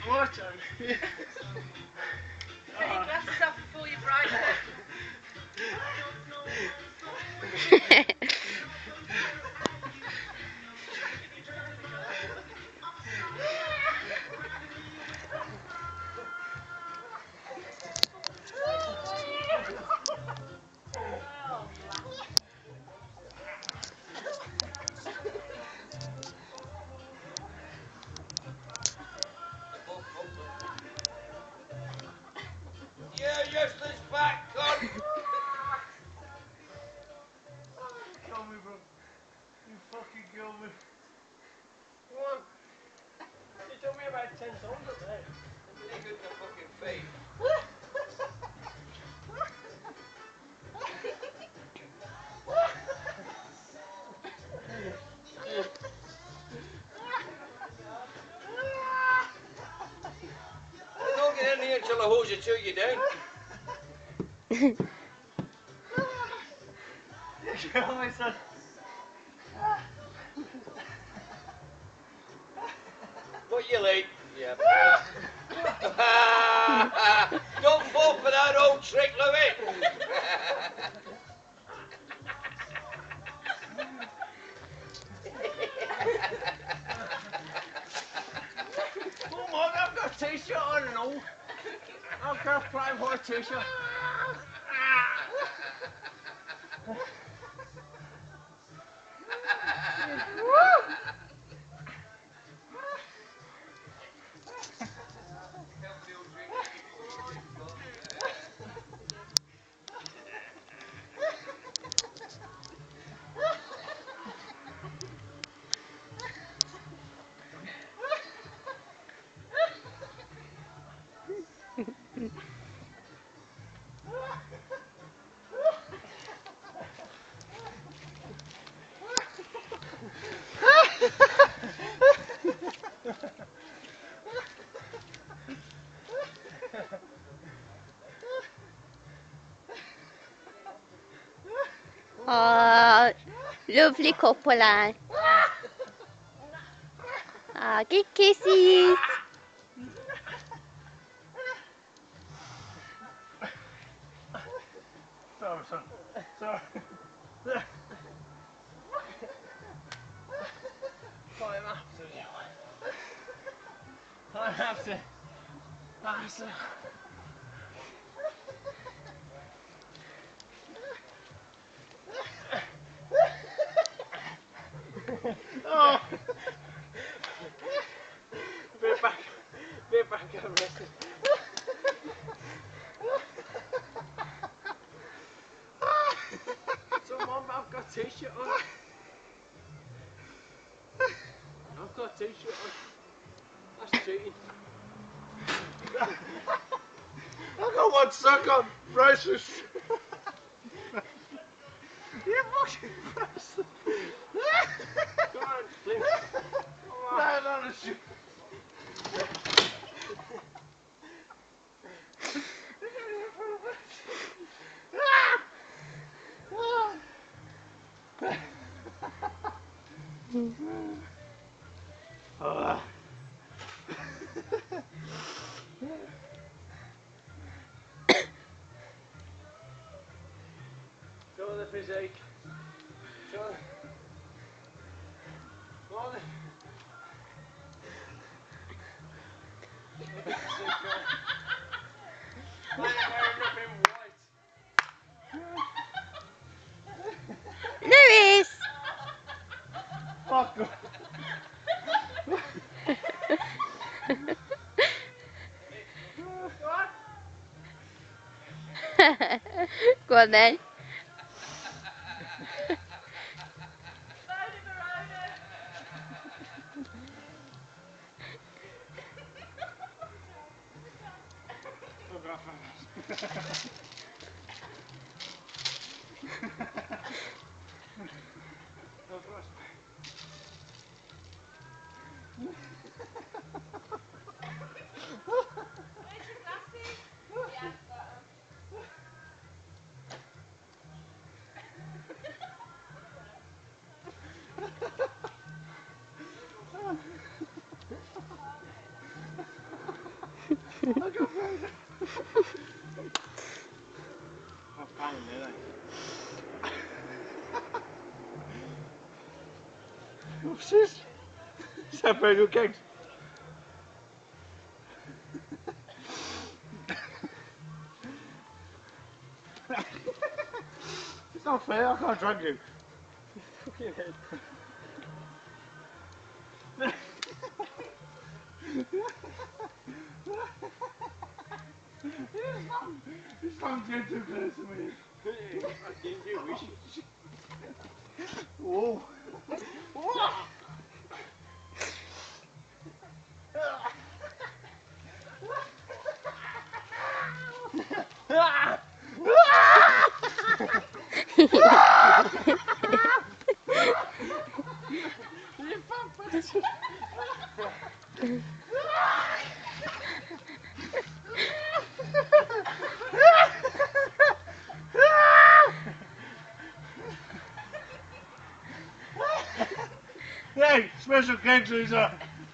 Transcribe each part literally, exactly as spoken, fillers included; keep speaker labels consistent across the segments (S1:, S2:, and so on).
S1: My turn.
S2: Get your glasses off before you bright it.
S3: Yeah, useless back, God!
S1: Kill me, bro. You fucking kill me. Come on. You told me about ten times up there.
S3: Ain't good enough fucking feet. Don't get in here until I hose you to you down.
S1: You kill me, son.
S3: What you like? Yeah. Don't fall for that old trick, Louis.
S1: Oh my, I've got a t-shirt on and all. I've got a plain white t-shirt.
S4: Oh, lovely couple, eh? Ah, get kisses.
S1: Sorry, son. Sorry. I have to. I have to. I have to. Oh! Bit back. Bit back, I'm missing. So, Mum, I've got a t-shirt on. I've got a t-shirt on. That's cheating. I've got one sock on. Braces. You fucking bastard. Go on, please. Come on. No, no, no, shoot. Oh. Show the physique. Show the... Go on then. Show the physique, go on. I ain't wearing nothing white.
S4: Lewis!
S1: Fuck.
S4: Go on then.
S1: What's this? Is that very good gigs? It's not fair, I can't drag you. Fucking head. It's not getting too close to me. You wish. Whoa. Whoa. Hey, special cake loser.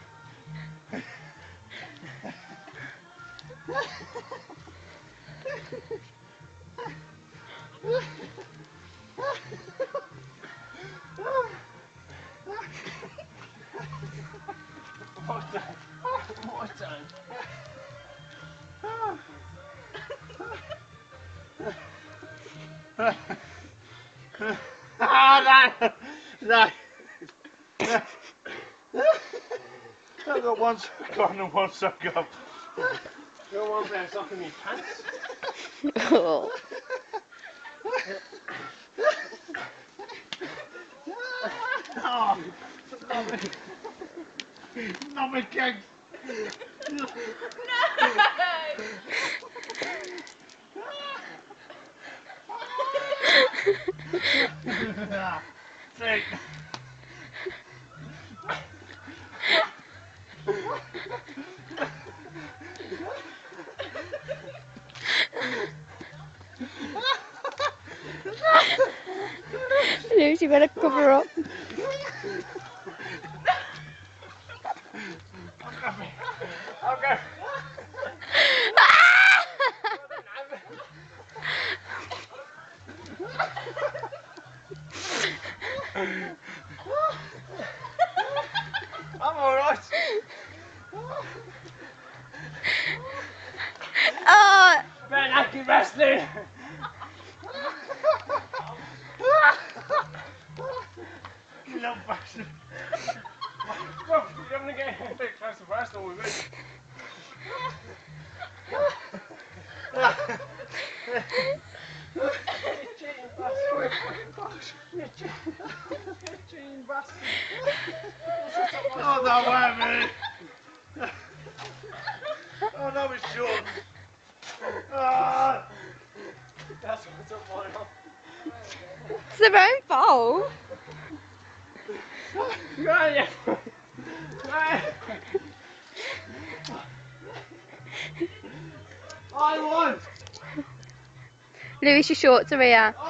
S1: What time? What time? Ah, no! No! I've got one sock on and one sock off.
S3: You got one pair of socks in your pants?
S4: Oh.
S1: Oh, not me. Not me cake.
S2: No!
S1: Take.
S4: Lucy, you better cover up.
S1: I'll go. I'm alright.
S4: Oh,
S3: Ben, acting wrestling!
S1: You little bastard.
S3: Bro, you're having to get a bit close to wrestle with me. You cheating bastard. You cheating, you cheating bastard.
S1: Oh, no, wait a minute. Oh, no, it's short. Ah.
S3: That's what's up, boy.
S4: it's their own fault.
S3: Right, yeah. Right. I won.
S4: Louis, your shorts are here.